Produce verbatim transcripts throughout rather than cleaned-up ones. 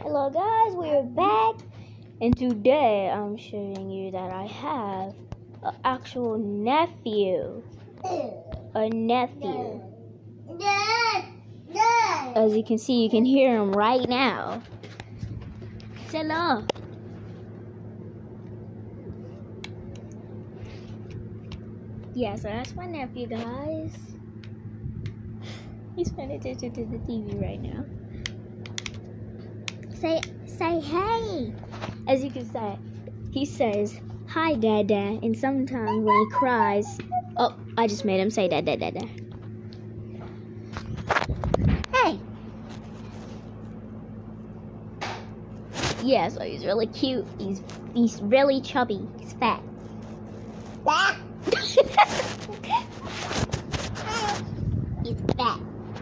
Hello guys, we're back, and today I'm showing you that I have an actual nephew. A nephew. As you can see, you can hear him right now. Say hello. Yeah, so that's my nephew, guys. He's paying attention to the T V right now. Say, say hey. As you can say, he says, hi, Dada. And sometimes when he cries, oh, I just made him say Dada, Dada. Hey. Yeah, so he's really cute. He's he's really chubby. He's fat. He's fat.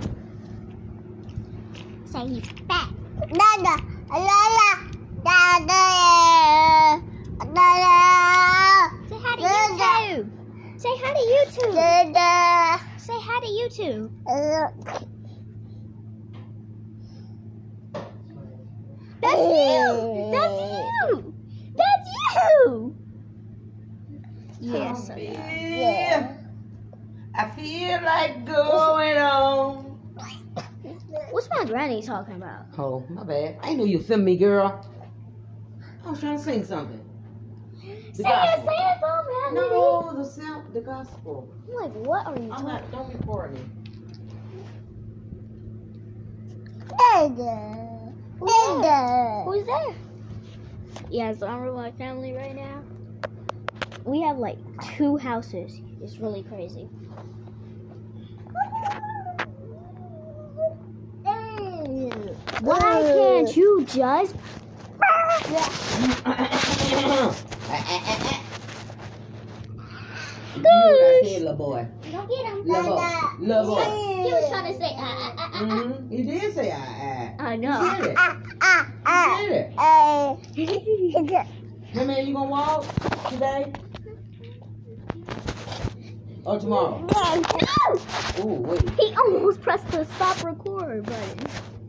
Say he's fat. Dada, Dada, Dada, Dada. Say hi to YouTube. Say hi to YouTube. Dada. Say hi to YouTube. That's you. That's you. That's you. Yes. Yeah. I feel like going on. What's my granny talking about? Oh, my bad. I know you filmed me, girl. I was trying to sing something. The Say gospel. a sample melody. No, the sound, the gospel. I'm like, what are you I'm talking not. Don't record me. Who's there? Who's there? Yeah, so I'm with my family right now. We have like two houses. It's really crazy. Why can't you just? Good. Little boy. Don't get him. Little boy. Little boy. He was trying to say ah ah ah ah. Mm-hmm. He did say ah ah. I know. He did it. He did it. Hey man, you gonna walk today? Or tomorrow? No! Ooh, wait. He almost pressed the stop record button.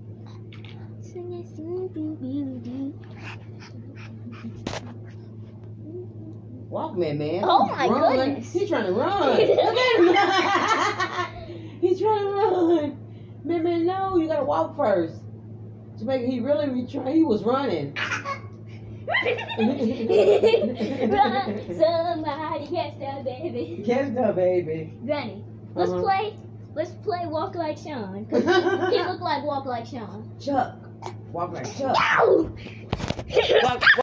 Walk, man, man. Oh my run. goodness. He's trying to run. Look at him. He's trying to run. Man, man, no, you gotta walk first. Jamaica, he really be trying. He was running. Run, somebody catch that baby. Catch the baby. Granny, let's Uh-huh. play. Let's play Walk Like Sean. Cause he, he looked like Walk Like Sean. Chuck. Walk like Chuck. No! Walk,